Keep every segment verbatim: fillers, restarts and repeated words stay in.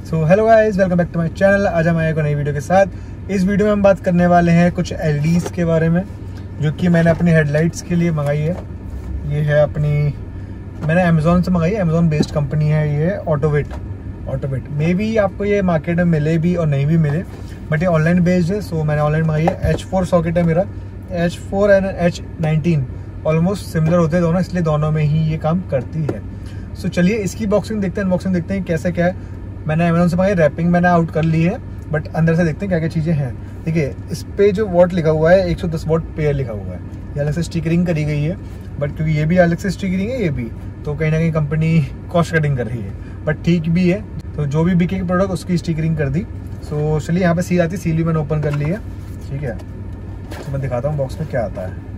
So hello guys, welcome back to my channel. आज हम आए एक नई वीडियो के साथ। इस वीडियो में हम बात करने वाले हैं कुछ एलईडीज़ के बारे में, जो कि मैंने अपनी हेडलाइट्स के लिए मंगाई है। ये है अपनी, मैंने अमेज़ॉन से मंगाई है, अमेज़ॉन बेस्ड कंपनी है ये, ऑटोवेट ऑटोवेट मे बी आपको ये मार्केट में मिले भी और नहीं भी मिले, बट ये ऑनलाइन बेस्ड है। सो मैंने ऑनलाइन मंगाई है। एच फोर सॉकेट है मेरा, H four and H nineteen almost similar होते हैं दोनों, इसलिए दोनों में ही ये काम करती है। सो चलिए इसकी बॉक्सिंग देखते हैं, अनबॉक्सिंग देखते हैं कैसे क्या है। मैंने अमेज़ॉन से मंगाई, रैपिंग मैंने आउट कर ली है, बट अंदर से देखते हैं क्या क्या चीज़ें हैं। देखिए इस पे जो वॉट लिखा हुआ है, एक सौ दस वॉट पेयर लिखा हुआ है। ये अलग से स्टिकरिंग करी गई है, बट क्योंकि ये भी अलग से स्टिकरिंग है, ये भी तो कहीं ना कहीं कंपनी कॉस्ट कटिंग कर रही है, बट ठीक भी है। तो जो भी बिके प्रोडक्ट उसकी स्टिकरिंग कर दी। सो चलिए यहाँ पे सील आती है, सील भी मैंने ओपन कर ली है। ठीक है, तो मैं दिखाता हूँ बॉक्स में क्या आता है।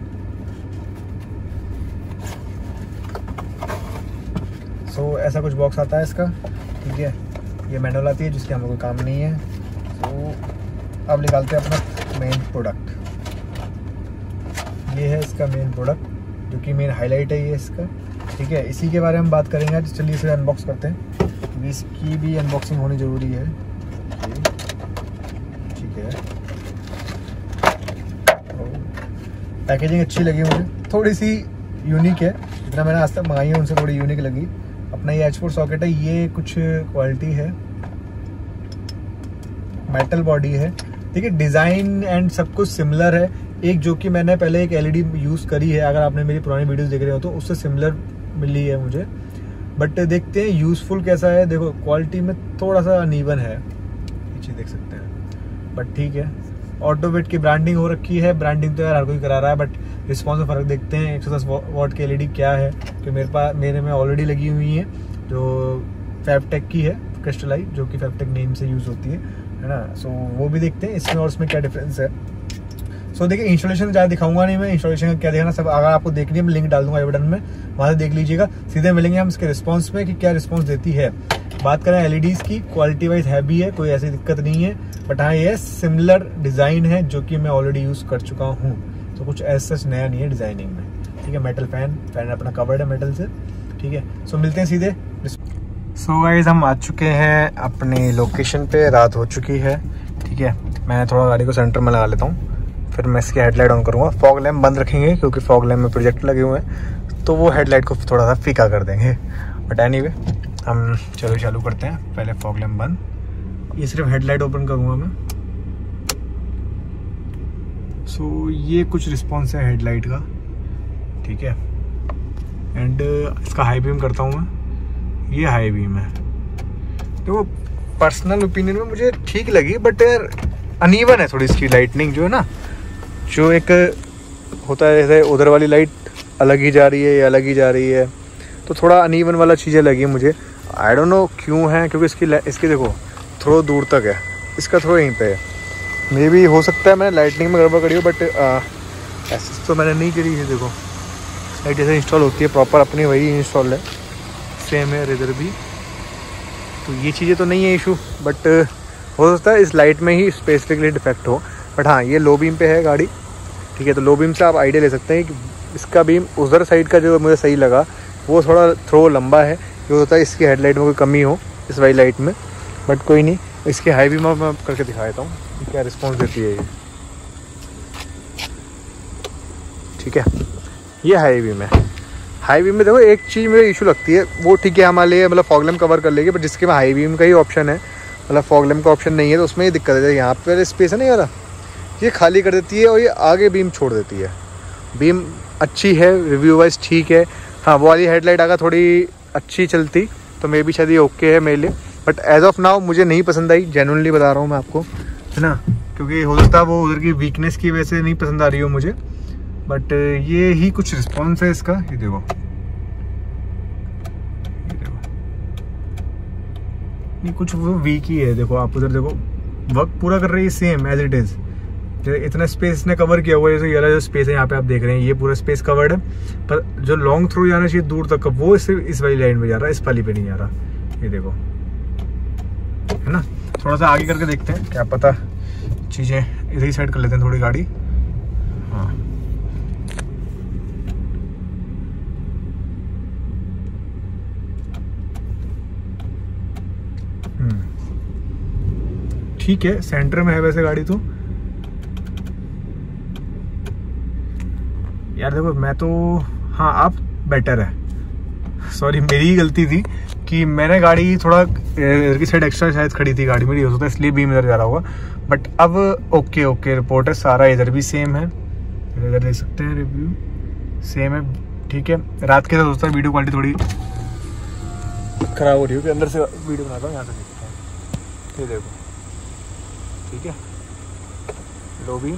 सो so, ऐसा कुछ बॉक्स आता है इसका। ठीक है, ये मैनुअल आती है जिसके हमें कोई काम नहीं है। तो अब निकालते हैं अपना मेन प्रोडक्ट। ये है इसका मेन प्रोडक्ट, जो कि मेन हाईलाइट है ये इसका। ठीक है, इसी के बारे में बात करेंगे आज। चलिए इसे अनबॉक्स करते हैं, क्योंकि इसकी भी अनबॉक्सिंग होनी ज़रूरी है। ठीक है, पैकेजिंग अच्छी लगी मुझे, थोड़ी सी यूनिक है। जितना मैंने आज तक मंगाई है उनसे थोड़ी यूनिक लगी। अपना ये एच फोर सॉकेट है, ये कुछ क्वालिटी है, मेटल बॉडी है। ठीक है, डिज़ाइन एंड सब कुछ सिमिलर है। एक जो कि मैंने पहले एक एलईडी यूज़ करी है, अगर आपने मेरी पुरानी वीडियोस देख रहे हो तो उससे सिमिलर मिली है मुझे। बट देखते हैं यूज़फुल कैसा है। देखो क्वालिटी में थोड़ा सा अनइवन है, पीछे देख सकते हैं, बट ठीक है। ऑटोवेट की ब्रांडिंग हो रखी है, ब्रांडिंग तो यार हर कोई करा रहा है, बट रिस्पॉन्स में फ़र्क देखते हैं। एक सौ दस वॉट की एलईडी क्या है, कि मेरे पास मेरे में ऑलरेडी लगी हुई है, जो फैबटेक की है, क्रिस्टलाइट, जो कि फैबटेक नेम से यूज़ होती है है ना। सो वो भी देखते हैं इसमें और उसमें क्या डिफरेंस है। सो देखिए इंस्टॉलेशन ज़्यादा दिखाऊंगा नहीं मैं, इंस्टॉलेशन का क्या देखना सब अगर आपको देखनी है मैं लिंक डाल दूंगा आई बटन में, वहाँ से देख लीजिएगा। सीधे मिलेंगे हम इसके रिस्पॉन्स में कि क्या रिस्पॉन्स देती है। बात करें एलईडीज़ की, क्वालिटी वाइज हैवी है, कोई ऐसी दिक्कत नहीं है, बट हाँ ये सिमिलर डिज़ाइन है जो कि मैं ऑलरेडी यूज़ कर चुका हूँ, तो कुछ ऐसा सच नया नहीं है डिज़ाइनिंग में। ठीक है, मेटल फैन फैन अपना कवर्ड है मेटल से। ठीक है, सो मिलते हैं सीधे। सो गाइस हम आ चुके हैं अपनी लोकेशन पे, रात हो चुकी है। ठीक है, मैं थोड़ा गाड़ी को सेंटर में लगा लेता हूँ, फिर मैं इसकी हेडलाइट ऑन करूँगा। फॉग लैम्प बंद रखेंगे क्योंकि फॉग लैम्प में प्रोजेक्ट लगे हुए हैं, तो वो हेडलाइट को थोड़ा सा फीका कर देंगे। बट एनीवे हम चलो चालू करते हैं। पहले फॉग लैम्प बंद, ये सिर्फ हेडलाइट ओपन करूँगा मैं। सो so, ये कुछ रिस्पॉन्स है हेडलाइट का। ठीक है, एंड इसका हाई बीम करता हूँ मैं। ये हाई बीम है, देखो पर्सनल ओपिनियन में मुझे ठीक लगी, बट यार अनइवन है थोड़ी इसकी लाइटनिंग, जो है ना, जो एक होता है जैसे उधर वाली लाइट अलग ही जा रही है या अलग ही जा रही है, तो थोड़ा अनइवन वाला चीज़ें लगी मुझे। आई डोंट नो क्यों है, क्योंकि इसकी इसकी देखो थोड़ा दूर तक है, इसका थोड़ा यहीं पे है। मे भी हो सकता है मैंने लाइटनिंग में गड़बड़ करी हो, बट ऐसे तो मैंने नहीं करी है। देखो लाइट जैसे इंस्टॉल होती है प्रॉपर अपनी, वही इंस्टॉल है, सेम है इधर भी, तो ये चीज़ें तो नहीं है इशू, बट हो सकता है इस लाइट में ही स्पेसिफिकली डिफेक्ट हो। बट हाँ ये लो बीम पे है गाड़ी। ठीक है, तो लो बीम से आप आइडिया ले सकते हैं कि इसका बीम उधर साइड का जो मुझे सही लगा वो थोड़ा थ्रो लंबा है, जो होता है इसकी हेडलाइट में कोई कमी हो इस वाली लाइट में, बट कोई नहीं। इसकी हाई बीम मैं करके दिखा देता हूँ कि क्या रिस्पॉन्स देती है ये। ठीक है, ये हाई बीम है। हाई बीम में देखो एक चीज़ मुझे इशू लगती है, वो ठीक है हमारे लिए मतलब फॉग लैम्प कवर कर लेगी, बट जिसके में हाई बीम का ही ऑप्शन है, मतलब फॉग लैम्प का ऑप्शन नहीं है, तो उसमें ये दिक्कत है। यहाँ पर स्पेस है नहीं वाला, ये खाली कर देती है और ये आगे बीम छोड़ देती है। बीम अच्छी है, रिव्यू वाइज ठीक है। हाँ वो वाली हेडलाइट अगर थोड़ी अच्छी चलती तो मे भी शायद ये ओके है मेरे लिए, बट एज ऑफ नाउ मुझे नहीं पसंद आई, जेन्युइनली बता रहा हूँ मैं आपको, है ना, क्योंकि हो सकता है वो उधर की वीकनेस की वजह से नहीं पसंद आ रही हो मुझे। बट ये ही कुछ रिस्पॉन्स है इसका। ये देखो ये देखो ये कुछ वो वीक ही है। देखो आप उधर देखो, वर्क पूरा कर रही है सेम एज इट इज़। इतना स्पेस ने कवर किया हुआ है, जैसे ये वाला जो स्पेस है यहाँ पे आप देख रहे हैं, ये पूरा स्पेस कवर्ड है, पर जो लॉन्ग थ्रू जाना चाहिए दूर तक का, वो सिर्फ इस वाली लाइन में जा रहा है, इस वाली पे नहीं जा रहा। ये देखो, है ना। थोड़ा सा आगे करके देखते हैं, क्या पता चीज़ें इधर ही साइड कर लेते हैं थोड़ी गाड़ी। हाँ ठीक है, सेंटर में है वैसे गाड़ी तो। यार देखो मैं तो, हाँ आप बेटर है, सॉरी मेरी ही गलती थी कि मैंने गाड़ी थोड़ा इधर की साइड एक्स्ट्रा शायद खड़ी थी गाड़ी मेरी, हो सकता है इसलिए बीम इधर जा रहा होगा। बट अब ओके ओके रिपोर्ट है, सारा इधर भी सेम है, इधर देख सकते हैं रिव्यू सेम है, ठीक है। रात के साथ दोस्तों वीडियो क्वालिटी थोड़ी खराब हो रही है, अंदर से वीडियो बनाता हूँ, यहाँ से देखता हूँ, ये देखो ठीक है। लो बीम,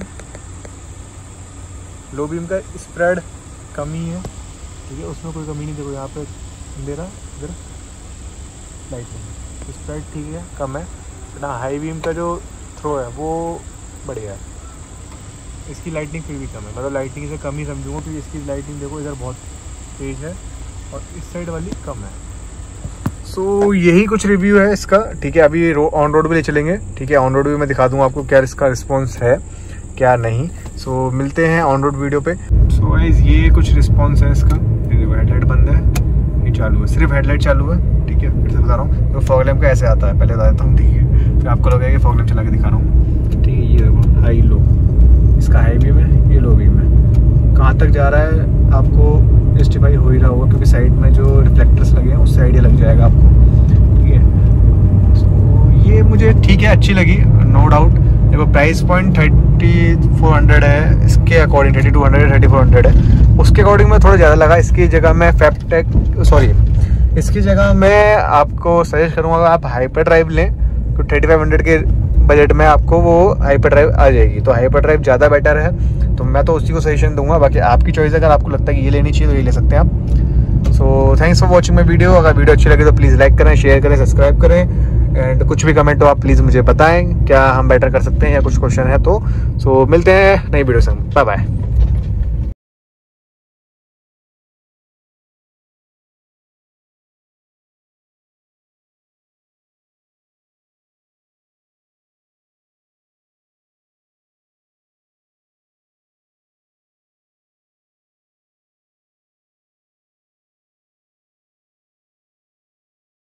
लो बीम का स्प्रेड कम ही है, ठीक है, उसमें कोई कमी नहीं। देखो यहाँ पे मेरा इधर लाइट नहीं, स्प्रेड ठीक है कम है, ना हाई बीम का जो थ्रो है वो बढ़िया है। इसकी लाइटिंग फिर भी कम है, मतलब लाइटिंग से कम ही समझूंगा क्योंकि इसकी लाइटिंग देखो इधर बहुत तेज़ है और इस साइड वाली कम है। सो so, यही कुछ रिव्यू है इसका, ठीक है। अभी ऑन रोड भी ले चलेंगे, ठीक है, ऑन रोड भी मैं दिखा दूंगा आपको क्या इसका रिस्पॉन्स है क्या नहीं। सो so, मिलते हैं ऑन रोड वीडियो पे। सो so, गाइस ये कुछ रिस्पॉन्स है इसका, ये देखो हेडलाइट बंद है, ये चालू है, सिर्फ हेडलाइट चालू है, ठीक है। फिर से बता रहा हूँ तो फॉग लैम्प का ऐसे आता है, पहले बता देता हूँ, ठीक है, फिर आपको लगेगा कि फॉग लैम्प चला के दिखा रहा हूँ, ठीक है। ये देखो हाई लो, इसका हाई बीम है, ये लो बीम है, कहाँ तक जा रहा है आपको जस्टिफाई हो ही रहा होगा क्योंकि साइड में जो रिफ्लेक्टर्स लगे हैं उससे आइडिया लग जाएगा आपको, ठीक है। तो ये मुझे ठीक है, अच्छी लगी, नो डाउट। देखो price point thirty four hundred है, इसके according thirty two hundred thirty four hundred है, उसके अकॉर्डिंग में थोड़ा ज़्यादा लगा। इसकी जगह मैं फैबटेक सॉरी इसकी जगह मैं आपको सजेस्ट करूँगा आप हाइपर ड्राइव लें, तो थर्टी फाइव हंड्रेड के बजट में आपको वो हाइपर ड्राइव आ जाएगी, तो हाइपर ड्राइव ज़्यादा बेटर है, तो मैं तो उसी को सजेशन दूंगा। बाकी आपकी चॉइस, अगर आपको लगता है कि ये लेनी चाहिए तो ये ले सकते हैं आप। So thanks for watching my video. अगर वीडियो अच्छी लगे तो प्लीज़ लाइक करें, शेयर करें, सब्सक्राइब करें, एंड कुछ भी कमेंट हो आप प्लीज़ मुझे बताएं क्या हम बेटर कर सकते हैं या कुछ क्वेश्चन है तो। सो मिलते हैं नई वीडियो से, बाय बाय।